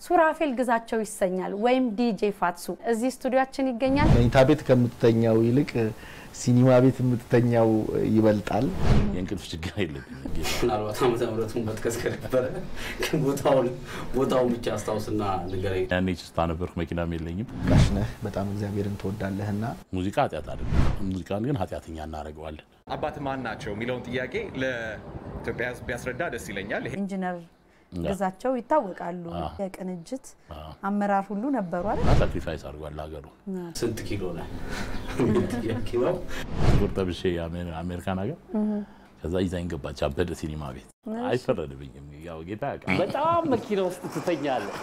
ሱራፌል ግዛቸው ይሰኛል ወይም ዲጄ ፋትሱ እዚህ ስቱዲዮአችን ይገኛል መኝታ ቤት ከምትተኛው ይልቅ ሲኒማ ቤት የምትተኛው ይበልጣል የእንቅልፍ ችግር የለብኝም ምናልባት አመታምረቱን በትከስከረ ነበር ቦታውን ብቻ አስታውስና ንገረኝ ያኔ ስታነበር መኪናም የለኝም ጋሽ ነህ በጣም እግዚአብሔርን ተወዳለህና ሙዚቃ ኃጢአት አይደለም ሙዚቃን ግን ኃጢአተኛ እናደርገዋለን አባት ማን ናቸው የሚለውን ጥያቄ ለኢትዮጵያ ቢያስረዳ ደስ ይለኛል ኢንጂነር ግዛቸው ይታወቃሉ የቅንጅት አመራር ሁሉ ነበሩ አይደል ሳክሪፋይስ አድርጓል ሀገሩ ስንት ኪሎ ነው ኪሎ ቁርጠብሽ አሜሪካን ሀገር ከዛ ይዛኝ ገባች አበደ ሲኒማ ቤት አይፈረድብኝም ያው ጌታ በጣም መኪና ውስጥ ትተኛለህ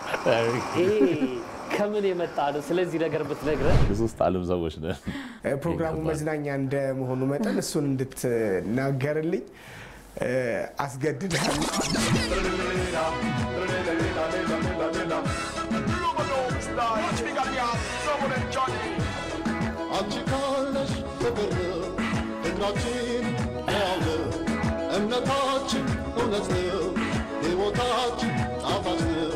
ከምን የመጣ ነው ስለዚህ ነገር ብትነግረን ሶስት ዓለም ሰዎች ነን ፕሮግራሙ መዝናኛ እንደመሆኑ መጠን እሱን እንድትናገርልኝ አስገድዳለሁ አንቺካለሽ ፍቅር እግራችን ያለ እምነታችን እውነት ነው ሕይወታችን ጣፋጭ ነው